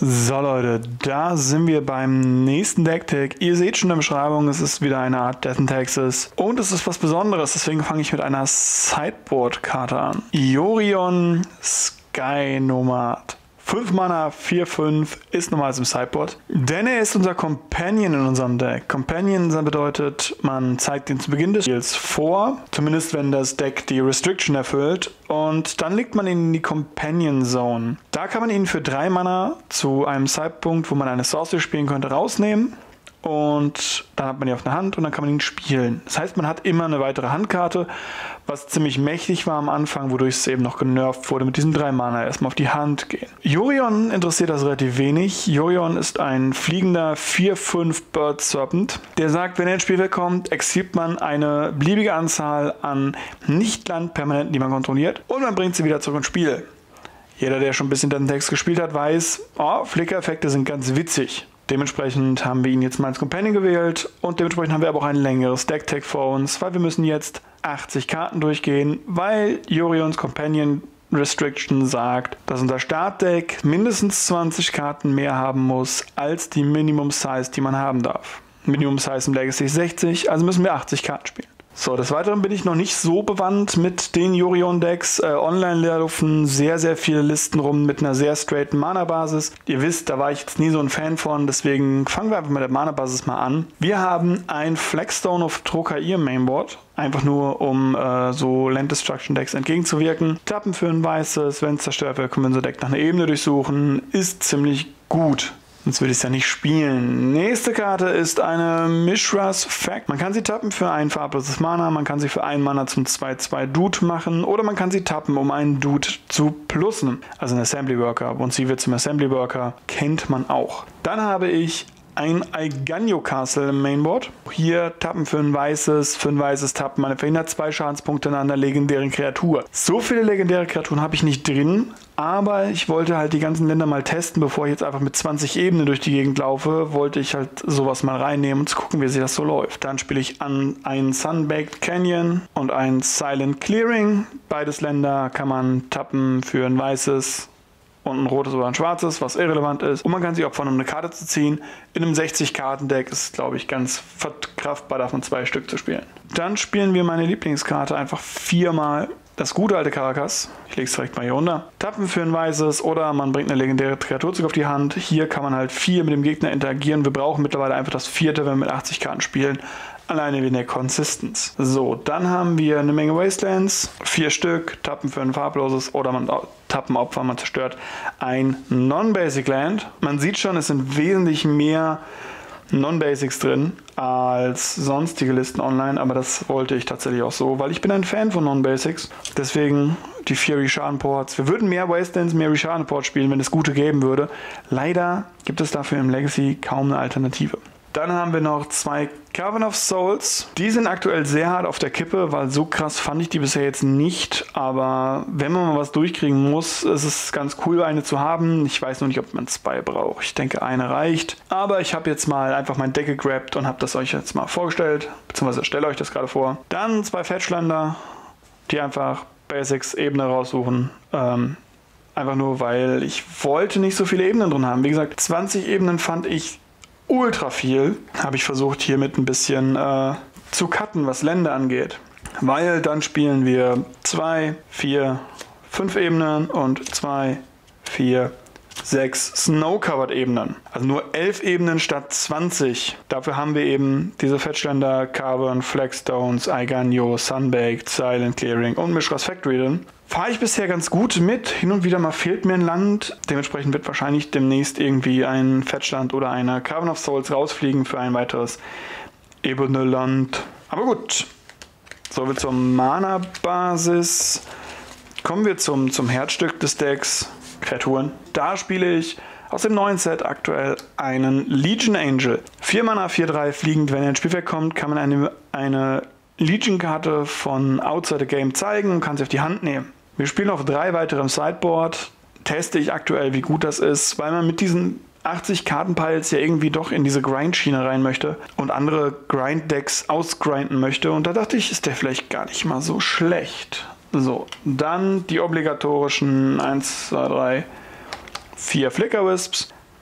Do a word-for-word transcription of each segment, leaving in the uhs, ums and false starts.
So Leute, da sind wir beim nächsten Deck-Tag. Ihr seht schon in der Beschreibung, es ist wieder eine Art Death and Taxes. Und es ist was Besonderes, deswegen fange ich mit einer Sideboard-Karte an. Yorion Sky Nomad. fünf Mana, vier fünf, ist normalerweise im Sideboard. Denn er ist unser Companion in unserem Deck. Companion bedeutet, man zeigt ihn zu Beginn des Spiels vor, zumindest wenn das Deck die Restriction erfüllt. Und dann legt man ihn in die Companion Zone. Da kann man ihn für drei Mana zu einem Zeitpunkt, wo man eine Sorcery spielen könnte, rausnehmen. Und dann hat man ihn auf der Hand und dann kann man ihn spielen. Das heißt, man hat immer eine weitere Handkarte, was ziemlich mächtig war am Anfang, wodurch es eben noch genervt wurde mit diesen drei Mana erstmal auf die Hand gehen. Yorion interessiert das relativ wenig. Yorion ist ein fliegender vier fünf Bird Serpent, der sagt, wenn er ins Spiel wegkommt, exiliert man eine beliebige Anzahl an Nicht-Land-Permanenten, die man kontrolliert, und man bringt sie wieder zurück ins Spiel. Jeder, der schon ein bisschen den Text gespielt hat, weiß, oh, Flicker-Effekte sind ganz witzig. Dementsprechend haben wir ihn jetzt mal als Companion gewählt und dementsprechend haben wir aber auch ein längeres Deck-Tag vor uns, weil wir müssen jetzt achtzig Karten durchgehen, weil Yorions Companion Restriction sagt, dass unser Startdeck mindestens zwanzig Karten mehr haben muss als die Minimum Size, die man haben darf. Minimum Size im Legacy ist sechzig, also müssen wir achtzig Karten spielen. So, des Weiteren bin ich noch nicht so bewandt mit den Yorion-Decks. Äh, online laufen sehr, sehr viele Listen rum mit einer sehr straighten Mana-Basis. Ihr wisst, da war ich jetzt nie so ein Fan von, deswegen fangen wir einfach mit der Mana-Basis mal an. Wir haben ein Flagstone of Trokair im Mainboard. Einfach nur, um äh, so Land Destruction Decks entgegenzuwirken. Tappen für ein weißes, wenn es zerstört wird, können wir unser Deck nach einer Ebene durchsuchen. Ist ziemlich gut. Sonst würde ich es ja nicht spielen. Nächste Karte ist eine Mishra's Fact. Man kann sie tappen für ein farbloses Mana, man kann sie für ein Mana zum zwei zwei Dude machen oder man kann sie tappen, um einen Dude zu plussen. Also ein Assembly Worker. Und sie wird zum Assembly Worker, kennt man auch. Dann habe ich ein Eiganjo Castle im Mainboard. Hier tappen für ein weißes, für ein weißes Tappen. Man verhindert zwei Schadenspunkte an einer legendären Kreatur. So viele legendäre Kreaturen habe ich nicht drin, aber ich wollte halt die ganzen Länder mal testen, bevor ich jetzt einfach mit zwanzig Ebenen durch die Gegend laufe, wollte ich halt sowas mal reinnehmen und gucken, wie sich das so läuft. Dann spiele ich an einen Sunbaked Canyon und ein Silent Clearing. Beides Länder kann man tappen für ein weißes und ein rotes oder ein schwarzes, was irrelevant ist. Und man kann sich opfern, um eine Karte zu ziehen. In einem sechzig Karten Deck ist, glaube ich, ganz verkraftbar, davon zwei Stück zu spielen. Dann spielen wir meine Lieblingskarte einfach viermal. Das gute alte Karakas. Ich lege es direkt mal hier runter. Tappen für ein weißes oder man bringt eine legendäre Kreatur zurück auf die Hand. Hier kann man halt vier mit dem Gegner interagieren. Wir brauchen mittlerweile einfach das vierte, wenn wir mit achtzig Karten spielen. Alleine wegen der Consistenz. So, dann haben wir eine Menge Wastelands. Vier Stück. Tappen für ein farbloses oder man tappen Opfer, man zerstört ein Non-Basic Land. Man sieht schon, es sind wesentlich mehr Non-Basics drin als sonstige Listen online, aber das wollte ich tatsächlich auch so, weil ich bin ein Fan von Non-Basics. Deswegen die vier Rishaden-Ports. Wir würden mehr Wastelands, mehr Rishaden-Ports spielen, wenn es gute geben würde. Leider gibt es dafür im Legacy kaum eine Alternative. Dann haben wir noch zwei Cavern of Souls. Die sind aktuell sehr hart auf der Kippe, weil so krass fand ich die bisher jetzt nicht. Aber wenn man mal was durchkriegen muss, ist es ganz cool, eine zu haben. Ich weiß noch nicht, ob man zwei braucht. Ich denke, eine reicht. Aber ich habe jetzt mal einfach mein Deck gegrabt und habe das euch jetzt mal vorgestellt. Beziehungsweise stelle euch das gerade vor. Dann zwei Fetchländer, die einfach Basics Ebene raussuchen. Ähm, einfach nur, weil ich wollte nicht so viele Ebenen drin haben. Wie gesagt, zwanzig Ebenen fand ich ultra viel. Habe ich versucht, hiermit ein bisschen äh, zu cutten, was Länder angeht. Weil dann spielen wir zwei, vier, fünf Ebenen und zwei, vier, sechs Snow-Covered Ebenen. Also nur elf Ebenen statt zwanzig. Dafür haben wir eben diese Fetchländer, Cavern, Flagstones, Eiganjo, Sunbaked, Silent Clearing und Mishra's Factory drin. Fahre ich bisher ganz gut mit. Hin und wieder mal fehlt mir ein Land. Dementsprechend wird wahrscheinlich demnächst irgendwie ein Fetchland oder eine Cavern of Souls rausfliegen für ein weiteres ebene Land. Aber gut. So, wir zur Mana-Basis. Kommen wir zum, zum Herzstück des Decks. Kreaturen. Da spiele ich aus dem neuen Set aktuell einen Legion Angel. vier Mana, vier drei fliegend. Wenn er ins Spielfeld kommt, kann man eine, eine Legion-Karte von Outside the Game zeigen und kann sie auf die Hand nehmen. Wir spielen auf drei weitere im Sideboard. Teste ich aktuell, wie gut das ist, weil man mit diesen achtzig Kartenpiles ja irgendwie doch in diese Grind-Schiene rein möchte und andere Grind-Decks ausgrinden möchte. Und da dachte ich, ist der vielleicht gar nicht mal so schlecht. So, dann die obligatorischen eins, zwei, drei, vier Flicker Wisps.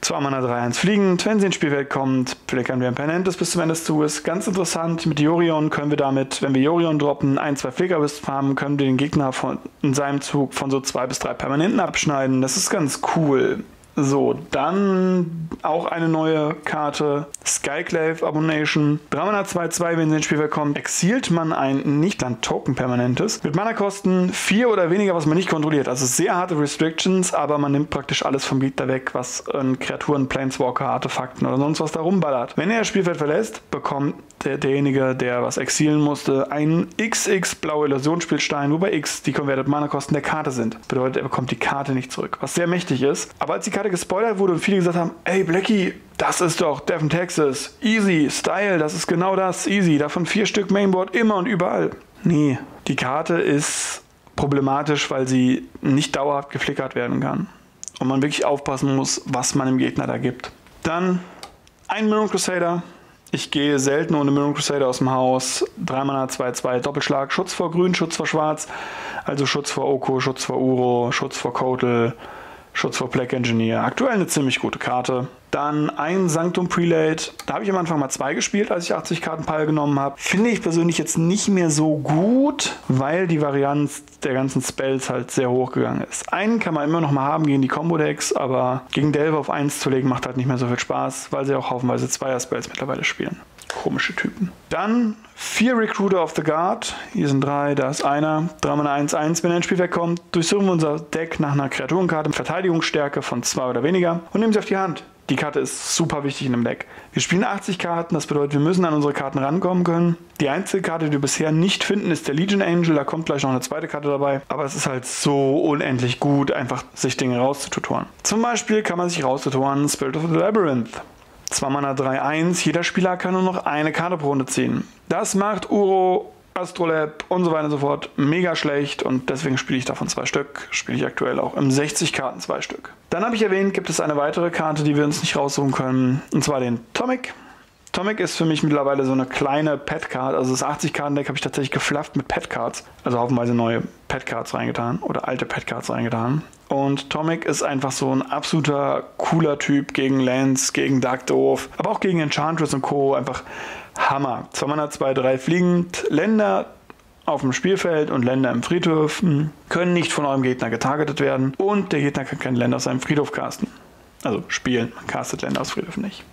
zwei Mana drei eins fliegend. Wenn sie ins Spielfeld kommt, flickern wir ein Permanentes bis zum Ende des Zuges. Ganz interessant, mit Yorion können wir damit, wenn wir Yorion droppen, ein, zwei Flickerwisps haben, können wir den Gegner von, in seinem Zug von so zwei bis drei Permanenten abschneiden. Das ist ganz cool. So, dann auch eine neue Karte, Skyclave Abomination. drei Mana zwei zwei, wenn sie ins Spielfeld kommt, exilt man ein Nicht-Land-Token-Permanentes. Mit Mana-Kosten vier oder weniger, was man nicht kontrolliert. Also sehr harte Restrictions, aber man nimmt praktisch alles vom Gegner weg, was an Kreaturen, Planeswalker, Artefakten oder sonst was da rumballert. Wenn er das Spielfeld verlässt, bekommt der, derjenige, der was exilen musste, einen X X blaue Illusionsspielstein, wobei X die Converted Mana-Kosten der Karte sind. Bedeutet, er bekommt die Karte nicht zurück, was sehr mächtig ist. Aber als die Karte gespoilert wurde und viele gesagt haben, ey Blackie, das ist doch Death and Taxes, easy, Style, das ist genau das, easy, davon vier Stück Mainboard, immer und überall. Nee, die Karte ist problematisch, weil sie nicht dauerhaft geflickert werden kann. Und man wirklich aufpassen muss, was man dem Gegner da gibt. Dann ein Mirror Crusader. Ich gehe selten ohne Mirror Crusader aus dem Haus. drei Mana zwei zwei Doppelschlag, Schutz vor Grün, Schutz vor Schwarz. Also Schutz vor Oko, Schutz vor Uro, Schutz vor Kotel, Schutz vor Black Engineer. Aktuell eine ziemlich gute Karte. Dann ein Sanctum Prelate. Da habe ich am Anfang mal zwei gespielt, als ich achtzig Karten Pile genommen habe. Finde ich persönlich jetzt nicht mehr so gut, weil die Varianz der ganzen Spells halt sehr hoch gegangen ist. Einen kann man immer noch mal haben gegen die Combo-Decks, aber gegen Delver auf eins zu legen macht halt nicht mehr so viel Spaß, weil sie auch haufenweise Zweier-Spells mittlerweile spielen. Komische Typen. Dann vier Recruiter of the Guard. Hier sind drei, da ist einer. drei Mana eins eins, wenn er ins Spiel wegkommt, durchsuchen wir unser Deck nach einer Kreaturenkarte mit Verteidigungsstärke von zwei oder weniger und nehmen sie auf die Hand. Die Karte ist super wichtig in dem Deck. Wir spielen achtzig Karten, das bedeutet, wir müssen an unsere Karten rankommen können. Die einzige Karte, die wir bisher nicht finden, ist der Legion Angel. Da kommt gleich noch eine zweite Karte dabei. Aber es ist halt so unendlich gut, einfach sich Dinge rauszututoren. Zum Beispiel kann man sich raustutoren Spirit of the Labyrinth. zwei Mana drei eins, jeder Spieler kann nur noch eine Karte pro Runde ziehen. Das macht Uro, Astrolab und so weiter und so fort mega schlecht und deswegen spiele ich davon zwei Stück. Spiele ich aktuell auch im sechzig Karten zwei Stück. Dann habe ich erwähnt, gibt es eine weitere Karte, die wir uns nicht raussuchen können, und zwar den Tomic. Tomic ist für mich mittlerweile so eine kleine Pet-Card, also das achtzig Karten Deck habe ich tatsächlich geflufft mit Pet-Cards, also haufenweise neue Pet-Cards reingetan oder alte Pet-Cards reingetan. Und Tomic ist einfach so ein absoluter cooler Typ gegen Lands, gegen Dark Dwarf, aber auch gegen Enchantress und Co. Einfach Hammer. zwei Mana zwei drei fliegend, Länder auf dem Spielfeld und Länder im Friedhof können nicht von eurem Gegner getargetet werden und der Gegner kann keine Länder aus seinem Friedhof casten. Also spielen, man castet Länder aus Friedhof nicht.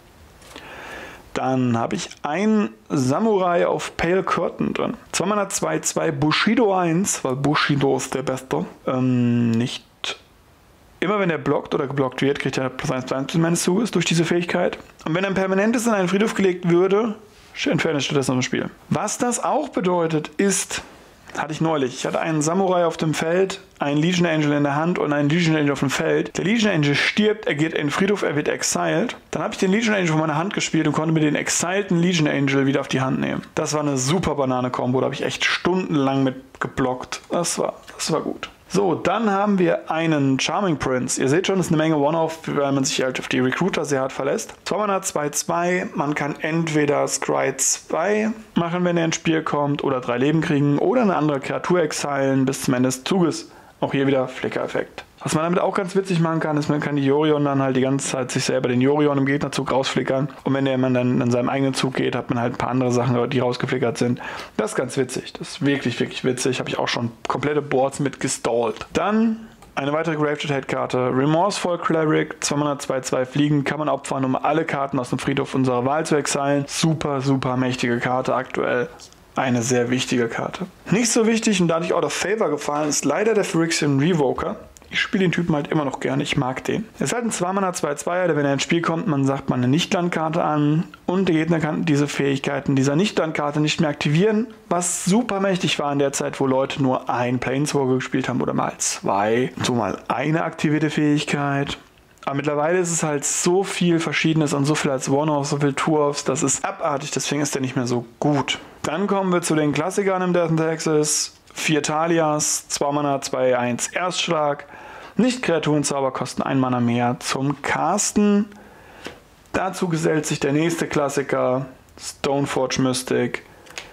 Dann habe ich einen Samurai auf Pale Curtain drin. zwei Mana zwei zwei Bushido eins, weil Bushido ist der Beste. Ähm, nicht Immer wenn er blockt oder geblockt wird, kriegt er plus eins plus eins meines Zuges durch diese Fähigkeit. Und wenn ein Permanentes in einen Friedhof gelegt würde, entferne ich stattdessen aus dem Spiel. Was das auch bedeutet, ist, hatte ich neulich, ich hatte einen Samurai auf dem Feld, einen Legion Angel in der Hand und einen Legion Angel auf dem Feld. Der Legion Angel stirbt, er geht in den Friedhof, er wird exiled. Dann habe ich den Legion Angel von meiner Hand gespielt und konnte mir den exilten Legion Angel wieder auf die Hand nehmen. Das war eine super Banane-Kombo, da habe ich echt stundenlang mit geblockt. Das war, das war gut. So, dann haben wir einen Charming Prince. Ihr seht schon, das ist eine Menge One-Off, weil man sich halt auf die Recruiter sehr hart verlässt. zwei Mana zwei zwei, man kann entweder Scry zwei machen, wenn er ins Spiel kommt, oder drei Leben kriegen, oder eine andere Kreatur exilen bis zum Ende des Zuges. Auch hier wieder Flicker-Effekt. Was man damit auch ganz witzig machen kann, ist, man kann die Yorion dann halt die ganze Zeit sich selber den Yorion im Gegnerzug rausflickern. Und wenn der man dann in seinem eigenen Zug geht, hat man halt ein paar andere Sachen, die rausgeflickert sind. Das ist ganz witzig. Das ist wirklich, wirklich witzig. Habe ich auch schon komplette Boards mit gestallt. Dann eine weitere Graveshade-Karte. Remorseful Cleric. zwei Mana zwei zwei fliegen. Kann man opfern, um alle Karten aus dem Friedhof unserer Wahl zu exilen. Super, super mächtige Karte aktuell. Eine sehr wichtige Karte. Nicht so wichtig und dadurch out of favor gefallen ist leider der Phyrexian Revoker. Ich spiele den Typen halt immer noch gerne, ich mag den. Es ist halt ein zwei Mana zwei zwei, der wenn er ins Spiel kommt, man sagt man eine Nicht-Landkarte an und der Gegner kann diese Fähigkeiten dieser Nicht-Landkarte nicht mehr aktivieren, was super mächtig war in der Zeit, wo Leute nur ein Planeswalker gespielt haben oder mal zwei. So mal eine aktivierte Fähigkeit. Aber mittlerweile ist es halt so viel Verschiedenes und so viel als One-Off, so viel Two-Offs, das ist abartig, deswegen ist der nicht mehr so gut. Dann kommen wir zu den Klassikern im Death and Taxes. vier Talias, zwei Mana zwei eins Erstschlag. Nicht-Kreaturenzauber kosten ein Mana mehr zum Casten. Dazu gesellt sich der nächste Klassiker, Stoneforge Mystic.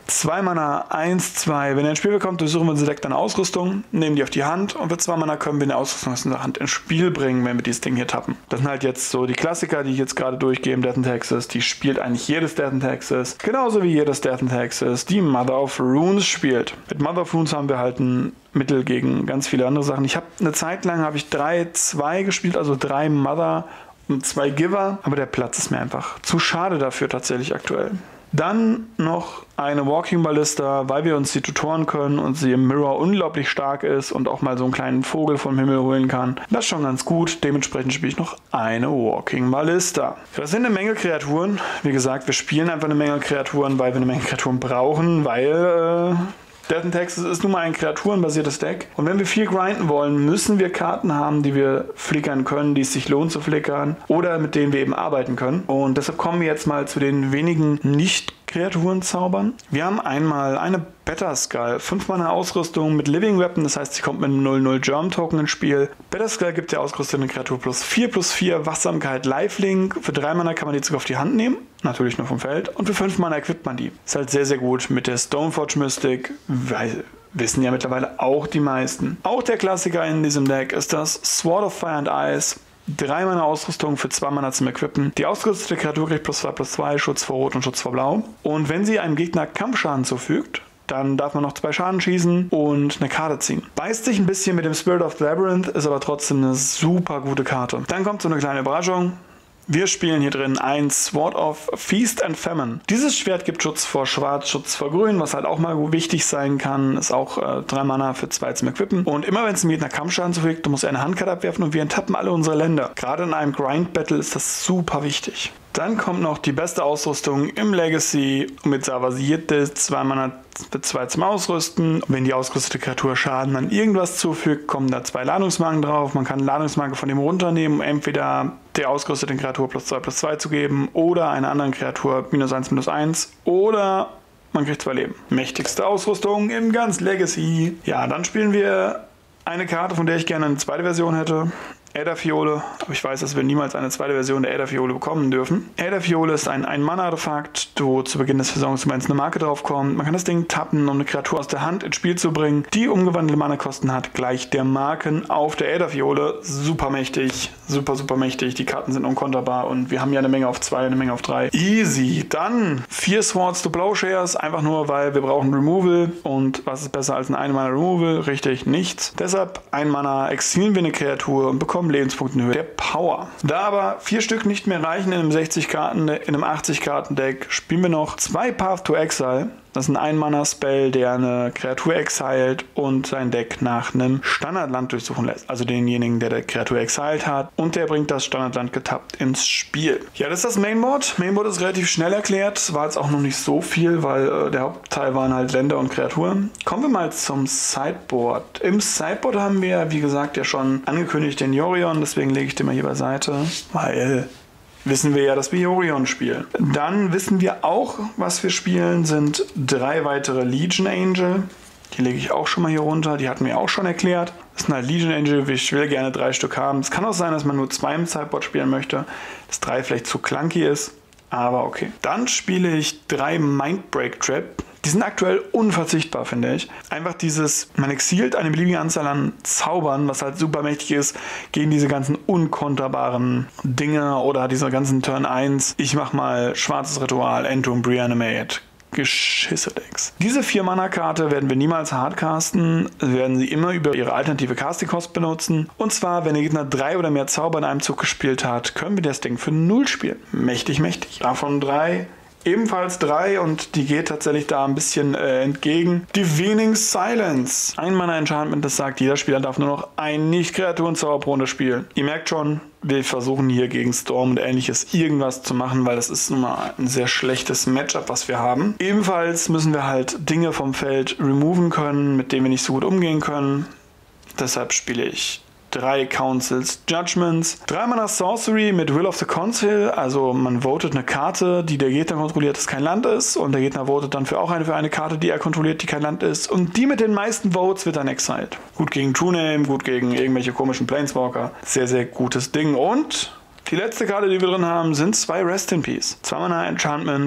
zwei Mana, eins, zwei. Wenn er ins Spiel bekommt, durchsuchen wir unser Deck dann Ausrüstung, nehmen die auf die Hand und für zwei Mana können wir eine Ausrüstung aus unserer Hand ins Spiel bringen, wenn wir dieses Ding hier tappen. Das sind halt jetzt so die Klassiker, die ich jetzt gerade durchgehe im Death and Taxes. Die spielt eigentlich jedes Death and Taxes. Genauso wie jedes Death and Taxes die Mother of Runes spielt. Mit Mother of Runes haben wir halt ein Mittel gegen ganz viele andere Sachen. Ich habe eine Zeit lang habe ich drei zwei gespielt, also drei Mother und zwei Giver, aber der Platz ist mir einfach zu schade dafür tatsächlich aktuell. Dann noch eine Walking Ballista, weil wir uns sie tutoren können und sie im Mirror unglaublich stark ist und auch mal so einen kleinen Vogel vom Himmel holen kann. Das ist schon ganz gut. Dementsprechend spiele ich noch eine Walking Ballista. Das sind eine Menge Kreaturen. Wie gesagt, wir spielen einfach eine Menge Kreaturen, weil wir eine Menge Kreaturen brauchen, weil... Äh Death and Taxes ist nun mal ein kreaturenbasiertes Deck. Und wenn wir viel grinden wollen, müssen wir Karten haben, die wir flickern können, die es sich lohnt zu flickern oder mit denen wir eben arbeiten können. Und deshalb kommen wir jetzt mal zu den wenigen Nicht-Kreaturen-Zaubern. Wir haben einmal eine Batterskull, fünf Mana Ausrüstung mit Living Weapon, das heißt, sie kommt mit einem null null Germ Token ins Spiel. Batterskull gibt der ausgerüsteten Kreatur plus vier plus vier Wachsamkeit Lifelink. Für drei Mana kann man die sogar auf die Hand nehmen, natürlich nur vom Feld. Und für fünf Mana equipt man die. Ist halt sehr, sehr gut mit der Stoneforge Mystic, weil wissen ja mittlerweile auch die meisten. Auch der Klassiker in diesem Deck ist das Sword of Fire and Ice. drei Mana Ausrüstung für zwei Mana zum Equippen. Die ausgerüstete Kreatur kriegt plus zwei plus zwei, Schutz vor Rot und Schutz vor Blau. Und wenn sie einem Gegner Kampfschaden zufügt, dann darf man noch zwei Schaden schießen und eine Karte ziehen. Beißt sich ein bisschen mit dem Spirit of the Labyrinth, ist aber trotzdem eine super gute Karte. Dann kommt so eine kleine Überraschung. Wir spielen hier drin ein Sword of Feast and Famine. Dieses Schwert gibt Schutz vor Schwarz, Schutz vor Grün, was halt auch mal wichtig sein kann. Ist auch äh, drei Mana für zwei zum Equippen. Und immer wenn es einem Gegner Kampfschaden zufügt, muss er eine Handkarte abwerfen und wir enttappen alle unsere Länder. Gerade in einem Grind-Battle ist das super wichtig. Dann kommt noch die beste Ausrüstung im Legacy mit Savasierte, zwei Mana für zwei zum Ausrüsten. Wenn die ausgerüstete Kreatur Schaden an irgendwas zufügt, kommen da zwei Ladungsmarken drauf. Man kann Ladungsmarke von dem runternehmen, um entweder der ausgerüsteten Kreatur plus zwei plus zwei zu geben oder einer anderen Kreatur minus eins minus eins oder man kriegt zwei Leben. Mächtigste Ausrüstung im ganzen Legacy. Ja, dann spielen wir eine Karte, von der ich gerne eine zweite Version hätte. Ätherfiole, aber ich weiß, dass wir niemals eine zweite Version der Ätherfiole bekommen dürfen. Ätherfiole ist ein Ein-Mana-Artefakt, wo zu Beginn des Versorgungsmoments eine Marke draufkommt. Man kann das Ding tappen, um eine Kreatur aus der Hand ins Spiel zu bringen, die umgewandelte Mana-Kosten hat, gleich der Marken auf der Ätherfiole. Super mächtig, super, super mächtig. Die Karten sind unkonterbar und wir haben ja eine Menge auf zwei, eine Menge auf drei. Easy. Dann vier Swords to Plowshares, einfach nur, weil wir brauchen Removal. Und was ist besser als ein Ein-Mana-Removal? Richtig, nichts. Deshalb ein Mana exilieren wir eine Kreatur und bekommen Lebenspunkte in Höhe der Power. Da aber vier Stück nicht mehr reichen in einem sechzig Karten, in einem achtzig Karten Deck, spielen wir noch zwei Path to Exile. Das ist ein Ein-Mana-Spell, der eine Kreatur exiled und sein Deck nach einem Standardland durchsuchen lässt. Also denjenigen, der die Kreatur exiled hat und der bringt das Standardland getappt ins Spiel. Ja, das ist das Mainboard. Mainboard ist relativ schnell erklärt. War jetzt auch noch nicht so viel, weil äh, der Hauptteil waren halt Länder und Kreaturen. Kommen wir mal zum Sideboard. Im Sideboard haben wir, wie gesagt, ja schon angekündigt den Yorion. Deswegen lege ich den mal hier beiseite, weil... wissen wir ja, dass wir Yorion spielen. Dann wissen wir auch, was wir spielen, sind drei weitere Legion Angel. Die lege ich auch schon mal hier runter, die hatten wir auch schon erklärt. Das sind halt Legion Angel, ich will gerne drei Stück haben. Es kann auch sein, dass man nur zwei im Sideboard spielen möchte, dass drei vielleicht zu clunky ist, aber okay. Dann spiele ich drei Mindbreak Trap. Die sind aktuell unverzichtbar, finde ich. Einfach dieses, man exilt eine beliebige Anzahl an Zaubern, was halt super mächtig ist, gegen diese ganzen unkonterbaren Dinge oder diese ganzen Turn eins. Ich mach mal schwarzes Ritual, Entomb, Reanimate. Geschisse-Decks. Diese vier Mana-Karte werden wir niemals hardcasten, wir werden sie immer über ihre alternative Casting-Cost benutzen. Und zwar, wenn der Gegner drei oder mehr Zauber in einem Zug gespielt hat, können wir das Ding für null spielen. Mächtig, mächtig. Davon drei. Ebenfalls drei und die geht tatsächlich da ein bisschen äh, entgegen. Divining Silence. Ein Mana-Enchantment, das sagt, jeder Spieler darf nur noch ein Nicht-Kreaturen-Zauber pro Runde spielen. Ihr merkt schon, wir versuchen hier gegen Storm und ähnliches irgendwas zu machen, weil das ist nun mal ein sehr schlechtes Matchup, was wir haben. Ebenfalls müssen wir halt Dinge vom Feld removen können, mit denen wir nicht so gut umgehen können. Deshalb spiele ich drei Councils Judgments, drei Mana Sorcery mit Will of the Council, also man votet eine Karte, die der Gegner kontrolliert, das kein Land ist und der Gegner votet dann für auch eine für eine Karte, die er kontrolliert, die kein Land ist und die mit den meisten Votes wird dann exiled. Gut gegen True Name, gut gegen irgendwelche komischen Planeswalker, sehr, sehr gutes Ding und die letzte Karte, die wir drin haben, sind zwei Rest in Peace. Zwei Mana Enchantment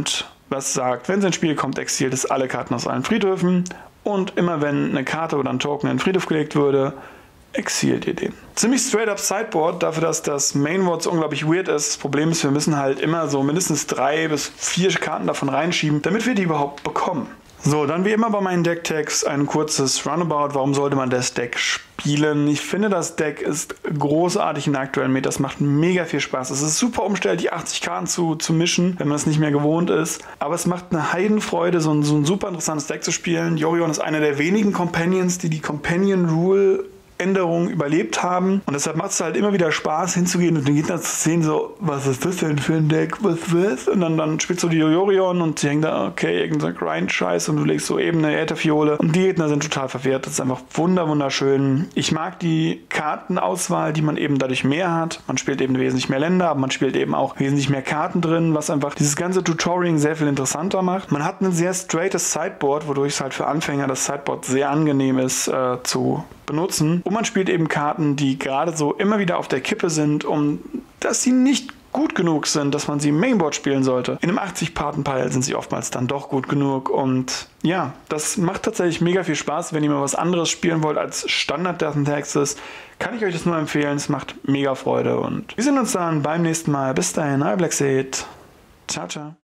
was sagt, wenn sein Spiel kommt, exiliert es alle Karten aus allen Friedhöfen und immer wenn eine Karte oder ein Token in den Friedhof gelegt würde, exiliert ihr den. Ziemlich straight up Sideboard, dafür, dass das Mainboard so unglaublich weird ist. Das Problem ist, wir müssen halt immer so mindestens drei bis vier Karten davon reinschieben, damit wir die überhaupt bekommen. So, dann wie immer bei meinen Deck-Tags ein kurzes Runabout. Warum sollte man das Deck spielen? Ich finde, das Deck ist großartig in der aktuellen Meta. Es macht mega viel Spaß. Es ist super umstellt, die achtzig Karten zu, zu mischen, wenn man es nicht mehr gewohnt ist. Aber es macht eine Heidenfreude, so ein, so ein super interessantes Deck zu spielen. Yorion ist einer der wenigen Companions, die die Companion Rule Änderungen überlebt haben. Und deshalb macht es halt immer wieder Spaß hinzugehen und den Gegner zu sehen, so, was ist das denn für ein Deck, was was? Und dann, dann spielst du die Yorion und sie hängen da, okay, irgendein Grind-Scheiß und du legst so eben eine Ätherfiole und die Gegner sind total verwirrt. Das ist einfach wunder wunderschön. Ich mag die Kartenauswahl, die man eben dadurch mehr hat. Man spielt eben wesentlich mehr Länder, aber man spielt eben auch wesentlich mehr Karten drin, was einfach dieses ganze Tutorial sehr viel interessanter macht. Man hat ein sehr straightes Sideboard, wodurch es halt für Anfänger das Sideboard sehr angenehm ist äh, zu benutzen. Und man spielt eben Karten, die gerade so immer wieder auf der Kippe sind, um dass sie nicht gut genug sind, dass man sie im Mainboard spielen sollte. In einem achtzig-Karten-Pile sind sie oftmals dann doch gut genug und ja, das macht tatsächlich mega viel Spaß. Wenn ihr mal was anderes spielen wollt als Standard Death and Taxes, kann ich euch das nur empfehlen. Es macht mega Freude und wir sehen uns dann beim nächsten Mal. Bis dahin, euer Blackseed. Ciao, ciao.